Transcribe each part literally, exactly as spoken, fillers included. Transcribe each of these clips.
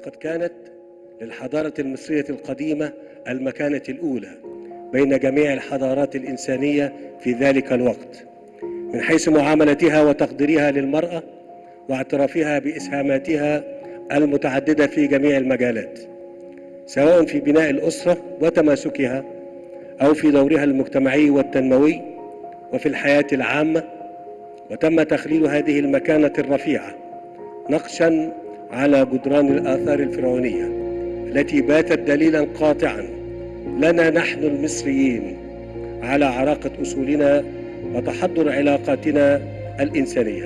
لقد كانت للحضارة المصرية القديمة المكانة الأولى بين جميع الحضارات الإنسانية في ذلك الوقت، من حيث معاملتها وتقديرها للمرأة واعترافها بإسهاماتها المتعددة في جميع المجالات، سواء في بناء الأسرة وتماسكها أو في دورها المجتمعي والتنموي وفي الحياة العامة. وتم تخليل هذه المكانة الرفيعة نقشا على جدران الآثار الفرعونية التي باتت دليلا قاطعا لنا نحن المصريين على عراقة أصولنا وتحضر علاقاتنا الإنسانية.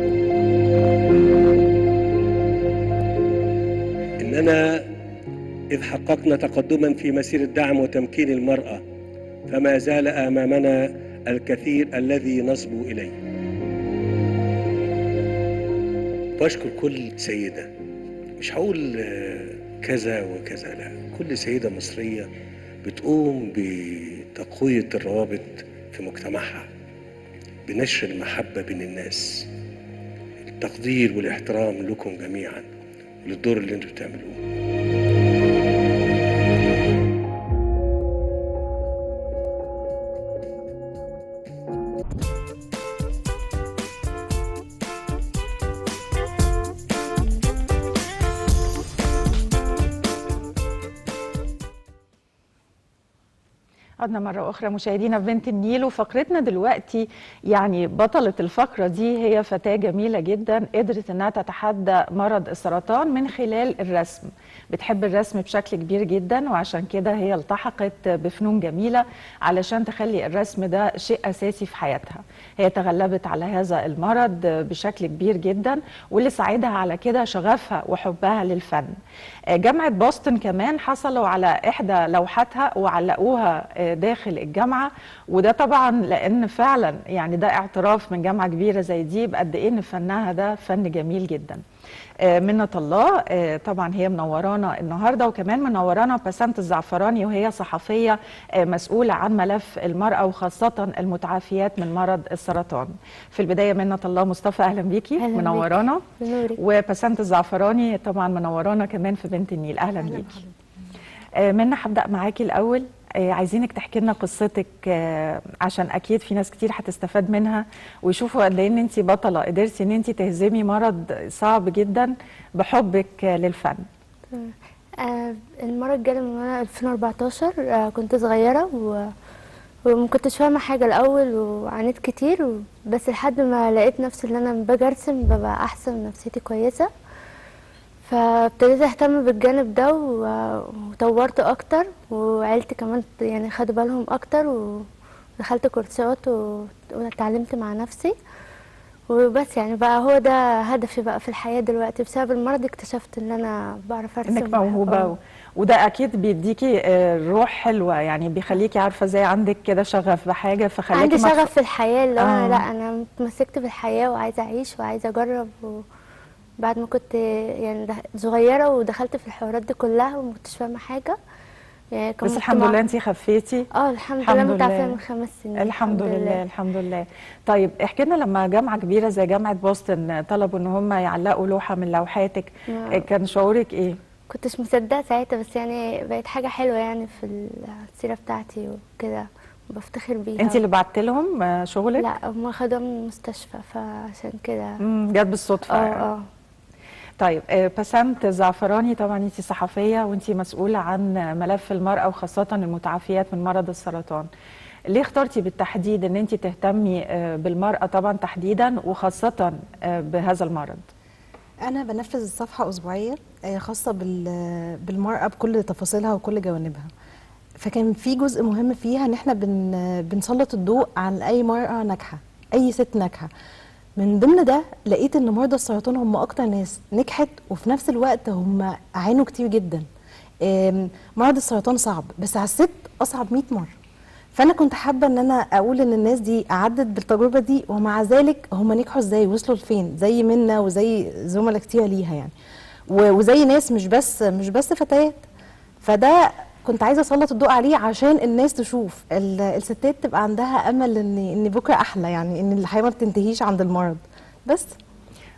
إننا إذ حققنا تقدما في مسيرة دعم وتمكين المرأة، فما زال أمامنا الكثير الذي نصبو إليه. بشكر كل سيدة، مش هقول كذا وكذا، لا، كل سيدة مصرية بتقوم بتقوية الروابط في مجتمعها، بنشر المحبة بين الناس. التقدير والاحترام لكم جميعا وللدور اللي انتم بتعملوه. عدنا مرة أخرى مشاهدينا في بنت النيل، وفقرتنا دلوقتي يعني بطلة الفقرة دي هي فتاة جميلة جدا قدرت إنها تتحدى مرض السرطان من خلال الرسم. بتحب الرسم بشكل كبير جدا، وعشان كده هي التحقت بفنون جميلة علشان تخلي الرسم ده شيء أساسي في حياتها. هي تغلبت على هذا المرض بشكل كبير جدا، واللي ساعدها على كده شغفها وحبها للفن. جامعة بوسطن كمان حصلوا على إحدى لوحاتها وعلقوها داخل الجامعة، وده طبعا لأن فعلا يعني ده اعتراف من جامعة كبيرة زي دي بقد إيه إن فنها ده فن جميل جدا. منة الله طبعا هي منورانا النهارده، وكمان منورانا بسنت الزعفراني وهي صحفيه مسؤوله عن ملف المراه وخاصه المتعافيات من مرض السرطان. في البدايه منة الله مصطفى اهلا بيكي، منورانا. وبسنت الزعفراني طبعا منورانا كمان في بنت النيل، اهلا, أهلا بيكي. منة هبدا معاكي الاول، عايزينك تحكي لنا قصتك عشان اكيد في ناس كتير هتستفاد منها ويشوفوا قد ايه ان انت بطله قدرتي ان انت تهزمي مرض صعب جدا بحبك للفن. آه المرض جالي من وانا ألفين وأربعتاشر. آه كنت صغيره و... وما كنتش فاهمه حاجه الاول وعانيت كتير و... بس لحد ما لقيت نفسي ان انا باجي ارسم ببقى احسن ونفسيتي كويسه، فابتديت اهتم بالجانب ده وطورت اكتر، وعيلتي كمان يعني خدوا بالهم اكتر، ودخلت كورسات واتعلمت مع نفسي وبس. يعني بقى هو ده هدفي بقى في الحياه دلوقتي. بسبب المرض اكتشفت ان انا بعرف ارسم، انك موهوبه و... وده اكيد بيديكي روح حلوه، يعني بيخليكي عارفه ازاي عندك كده شغف بحاجه، فخليكي عندي مدف... شغف في الحياه اللي انا لا انا اتمسكت بالحياه وعايزه اعيش وعايزه اجرب. و... بعد ما كنت يعني صغيره ودخلت في الحوارات دي كلها وما كنتش فاهمه حاجه يعني. بس الحمد لله انت خفيتي. اه الحمد لله متعافيه من خمس سنين الحمد, الحمد لله. الحمد لله. طيب احكي لنا لما جامعه كبيره زي جامعه بوسطن طلبوا ان هم يعلقوا لوحه من لوحاتك، كان شعورك ايه؟ كنتش مصدقه ساعتها، بس يعني بقت حاجه حلوه يعني في السيره بتاعتي وكده وبفتخر بيها. انت اللي بعت لهم شغلك؟ لا هم خدوها من المستشفى فعشان كده. امم جت بالصدفه. اه اه طيب بسنت الزعفراني طبعا انت صحفيه وانت مسؤوله عن ملف المراه وخاصه المتعافيات من مرض السرطان. ليه اخترتي بالتحديد ان انت تهتمي بالمراه طبعا تحديدا وخاصه بهذا المرض؟ انا بنفذ صفحه اسبوعيه خاصه بالمراه بكل تفاصيلها وكل جوانبها، فكان في جزء مهم فيها ان احنا بن بنسلط الضوء عن اي مراه ناجحه، اي ست ناجحه. من ضمن ده لقيت ان مرضى السرطان هم اكتر ناس نجحت، وفي نفس الوقت هم عانوا كتير جدا. مرض السرطان صعب، بس على الست اصعب مئة مره. فانا كنت حابه ان انا اقول ان الناس دي عدت بالتجربه دي ومع ذلك هم نجحوا ازاي، وصلوا لفين، زي منا وزي زملاء كتير ليها يعني، وزي ناس مش بس مش بس فتيات. فده كنت عايزه اسلط الضوء عليه عشان الناس تشوف الستات تبقى عندها امل ان ان بكره احلى، يعني ان الحياه ما بتنتهيش عند المرض بس.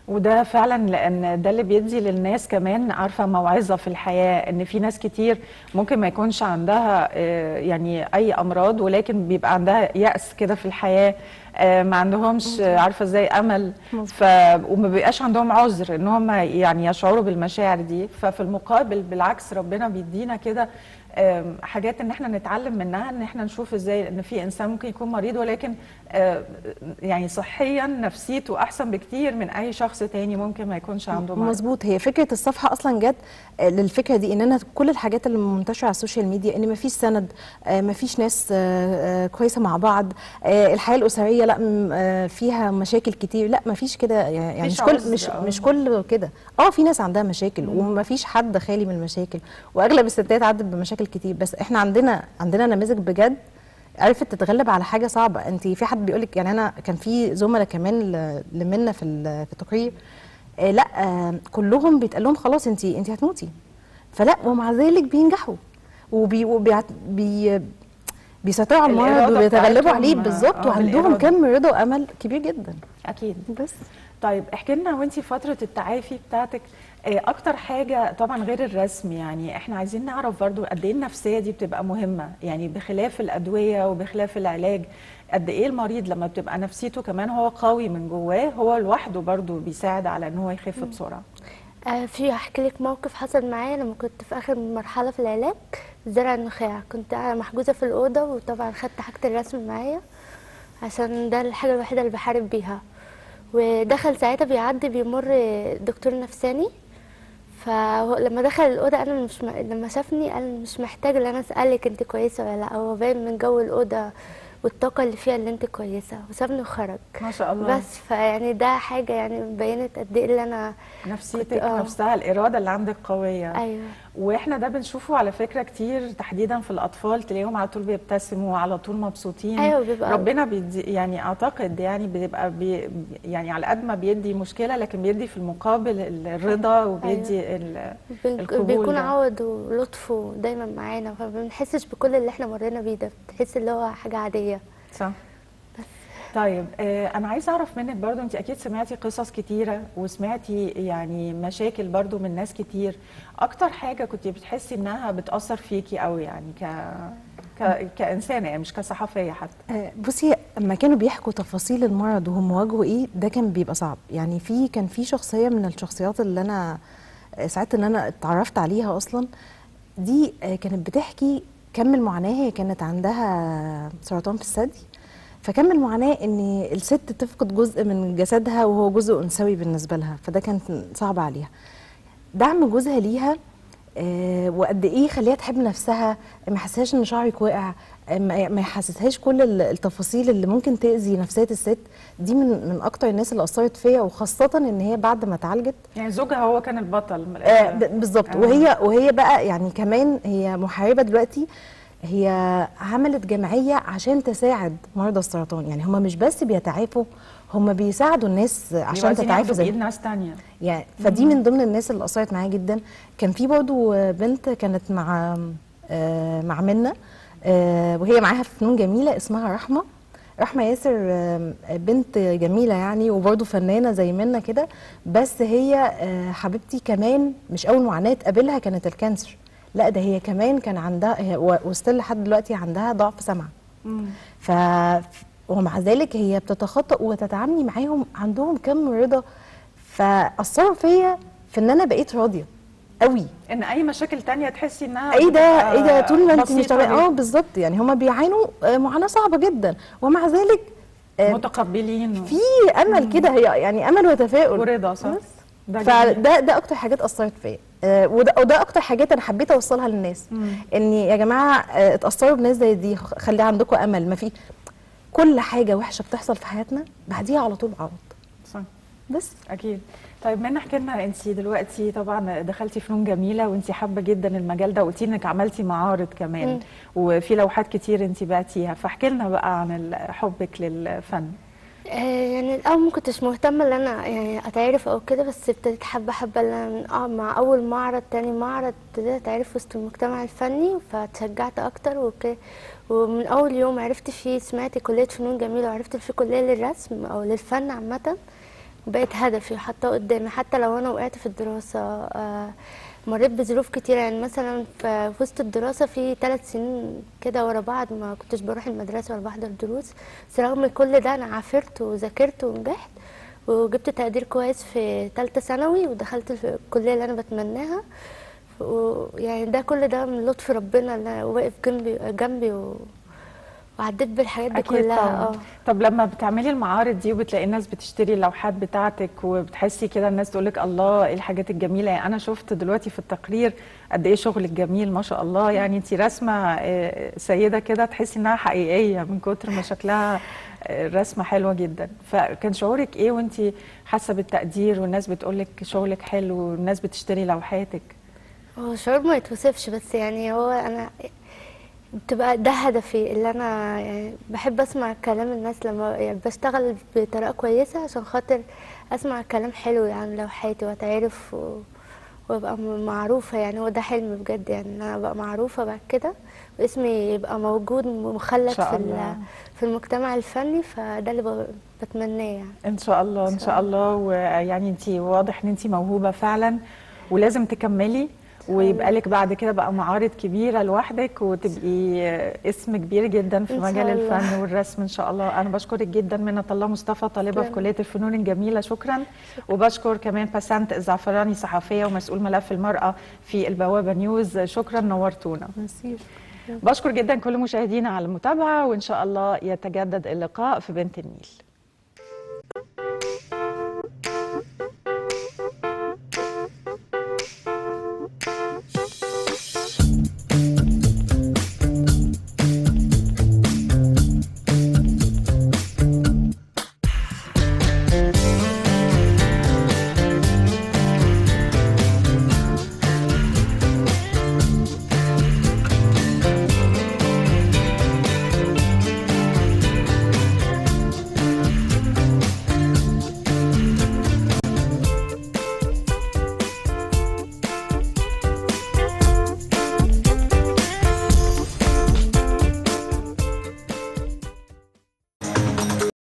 وده فعلا لان ده اللي بيدي للناس كمان عارفه موعظه في الحياه، ان في ناس كتير ممكن ما يكونش عندها آه، يعني اي امراض، ولكن بيبقى عندها يأس كده في الحياه، آه، ما عندهمش آه، عارفه ازاي امل، ف وما بيبقاش عندهم عذر ان هم يعني يشعروا بالمشاعر دي. ففي المقابل بالعكس ربنا بيدينا كده آم، حاجات ان احنا نتعلم منها، ان احنا نشوف ازاي ان في انسان ممكن يكون مريض ولكن آه، يعني صحيا نفسيته احسن بكتير من اي شخص تاني ممكن ما يكونش عنده مرض. مظبوط. هي فكره الصفحه اصلا جت آه، للفكره دي، ان انا كل الحاجات اللي منتشره على السوشيال ميديا ان مفيش سند، آه، مفيش ناس آه، آه، كويسه مع بعض، آه، الحياه الاسريه لا م- آه، فيها مشاكل كتير، لا مفيش كده يعني، مفيش مش كل عذر، مش آه. مش كل كده. اه في ناس عندها مشاكل ومفيش حد خالي من المشاكل، واغلب الستات عدت بمشاكل كتير، بس احنا عندنا عندنا نماذج بجد عرفت تتغلب على حاجه صعبه. انت في حد بيقول لك، يعني انا كان في زملاء كمان ل- لمنا في ال- في التقرير، آه لا آه كلهم بيتقال لهم خلاص انت انت هتموتي، فلا ومع ذلك بينجحوا وبي وبيعت بي بيسيطروا على المرض الإرادة وبيتغلبوا بتاعتهم، عليه بالظبط، آه، وعندهم بالإرادة. كم رضا وامل كبير جدا. اكيد. بس طيب احكي لنا وانتي فترة التعافي بتاعتك آه، اكتر حاجة طبعا غير الرسم، يعني احنا عايزين نعرف برضو قد ايه النفسية دي بتبقى مهمة، يعني بخلاف الادوية وبخلاف العلاج قد ايه المريض لما بتبقى نفسيته كمان هو قوي من جواه هو لوحده برضو بيساعد على ان هو يخف بسرعة. آه في هحكي لك موقف حصل معايا لما كنت في اخر مرحله في العلاج، زرع النخاع. كنت قاعدة محجوزه في الاوضه، وطبعا خدت حاجه الرسم معايا عشان ده الحاجه الوحيده اللي بحارب بيها. ودخل ساعتها بيعدي بيمر دكتور نفساني، فلما دخل الاوضه انا مش م... لما شافني قال مش محتاج ان انا اسالك انت كويسه ولا لا، هو باين من جو الاوضه والطاقه اللي فيها اللي انت كويسه، وسابني وخرج. ما شاء الله. بس فيعني ده حاجه يعني بينت قد ايه اللي انا نفسيتك كنت- آه. نفسها الإرادة اللي عندك قوية. ايوه. واحنا ده بنشوفه على فكرة كتير تحديدا في الأطفال، تلاقيهم على طول بيبتسموا على طول مبسوطين. أيوة، بيبقى- ربنا بيدي يعني أعتقد يعني بيبقى بي يعني على قد ما بيدي مشكلة لكن بيدي في المقابل الرضا وبيدي ال- بين- القبول بيكون ده. عوض ولطفه دايما معانا، فما بنحسش بكل اللي احنا مرينا بيه ده، بتحس اللي هو حاجه عاديه. صح. طيب آه انا عايزه اعرف منك برضو، انت اكيد سمعتي قصص كتيره وسمعتي يعني مشاكل برضو من ناس كتير، اكتر حاجه كنت بتحسي انها بتاثر فيكي قوي يعني ك... ك... كانسانه يعني مش كصحفيه حتى؟ آه، بصي لما كانوا بيحكوا تفاصيل المرض وهم واجهوا ايه، ده كان بيبقى صعب. يعني في كان في شخصيه من الشخصيات اللي انا آه، ساعات ان انا اتعرفت عليها اصلا، دي آه، كانت بتحكي كم المعاناه. هي كانت عندها سرطان في الثدي، فكم المعاناه ان الست تفقد جزء من جسدها وهو جزء انثوي بالنسبه لها، فده كان صعب عليها. دعم جوزها ليها آه، وقد ايه خليها تحب نفسها، ما يحسسهاش ان شعرك واقع، آه، ما ما يحسسهاش كل ال- التفاصيل اللي ممكن تاذي نفسيه الست. دي من من اكتر الناس اللي اثرت فيا، وخاصه ان هي بعد ما اتعالجت يعني زوجها هو كان البطل من آه، الآخر. ب- بالظبط. آه. وهي وهي بقى يعني كمان هي محاربه دلوقتي، هي عملت جمعيه عشان تساعد مرضى السرطان. يعني هم مش بس بيتعافوا، هم بيساعدوا الناس عشان عايزين تتعافى ياخدوا زي بايد ناس تانية. يعني. فدي من ضمن الناس اللي اثرت معايا جدا. كان في برضو بنت كانت مع آه، مع منى، آه، وهي معاها في فنون جميله اسمها رحمه. رحمه ياسر آه، بنت جميله يعني، وبرضو فنانه زي منى كده. بس هي آه، حبيبتي كمان مش اول معاناه تقابلها كانت الكانسر، لا ده هي كمان كان عندها هي و- وستيل لحد دلوقتي عندها ضعف سمع. مم. ف ومع ذلك هي بتتخطى وتتعاملي معاهم، عندهم كم رضا. فاثروا فيا في ان انا بقيت راضيه قوي. ان اي مشاكل تانية تحسي انها ايه ده بتبقى ايه ده طول ما انت مش بسيطة طبيعي. اه جدا. بالظبط. يعني هما بيعانوا آه، معاناه صعبه جدا، ومع ذلك آه، متقبلين و- في امل كده، هي يعني امل وتفاؤل ورضا. صح. بس. ده جميل. فده ده اكتر حاجات اثرت فيا، آه، وده وده اكتر حاجات انا حبيت اوصلها للناس. ان يا جماعه آه، اتاثروا بناس زي دي، خ- خلي عندكم امل. ما في كل حاجه وحشه بتحصل في حياتنا بعديها على طول عوض. صح. بس اكيد. طيب منى احكي لنا، انت دلوقتي طبعا دخلتي فنون جميله وانت حابه جدا المجال ده، وقلتي انك عملتي معارض كمان مم. وفي لوحات كتير انت بعتيها، فاحكي لنا بقى عن ال- حبك للفن. آه، يعني الاول ما كنتش مهتمه ان انا يعني اتعرف او كده، بس ابتديت حبه حبه ان انا آه، مع اول معرض تاني معرض ابتديت اتعرف وسط المجتمع الفني، فتشجعت اكتر. وك... ومن اول يوم عرفت فيه سمعت كليه فنون جميله، وعرفت في كليه للرسم او للفن عامه، وبقت هدفي وحاطاه قدامي حتى لو انا وقعت في الدراسه. آه، مريت بظروف كتيره، يعني مثلا في في وسط الدراسه في ثلاث سنين كده ورا بعض ما كنتش بروح المدرسه ولا بحضر دروس، بس رغم كل ده انا عافرت وذاكرت ونجحت وجبت تقدير كويس في ثالثه ثانوي ودخلت الكليه اللي انا بتمناها. ويعني ده كل ده من لطف ربنا اللي واقف جنبي جنبي و... وعديت بالحاجات دي اكيد كلها. طبعا. اه طب لما بتعملي المعارض دي وبتلاقي الناس بتشتري اللوحات بتاعتك وبتحسي كده الناس تقول لك الله ايه الحاجات الجميله، يعني انا شفت دلوقتي في التقرير قد ايه شغلك جميل ما شاء الله، يعني انت رسمه آه، سيده كده تحسي انها حقيقيه من كتر ما شكلها آه، رسمه حلوه جدا. فكان شعورك ايه وانت حاسه بالتقدير والناس بتقول لك شغلك حلو والناس بتشتري لوحاتك؟ هو شعور ما يتوصفش، بس يعني هو انا بتبقى ده هدفي اللي انا يعني بحب اسمع كلام الناس لما يعني بشتغل بطريقه كويسه عشان خاطر اسمع كلام حلو عن لوحاتي واتعرف و... وابقى م- معروفه. يعني هو ده حلم بجد، يعني ان انا ابقى معروفه بعد كده واسمي يبقى موجود ان مخلد في شاء ال- الله. في المجتمع الفني، فده اللي ب- بتمناه يعني. ان شاء الله ان شاء الله. ويعني انت واضح ان انت موهوبه فعلا ولازم تكملي ويبقى لك بعد كده بقى معارض كبيره لوحدك وتبقي اسم كبير جدا في إن شاء مجال الله. الفن والرسم ان شاء الله. انا بشكرك جدا منة الله مصطفى طالبه في شكراً. كليه الفنون الجميله، شكرا. وبشكر كمان بسنت الزعفراني صحفيه ومسؤول ملف المراه في البوابه نيوز، شكرا نورتونا. ميرسي. بشكر جدا كل مشاهدينا على المتابعه وان شاء الله يتجدد اللقاء في بنت النيل.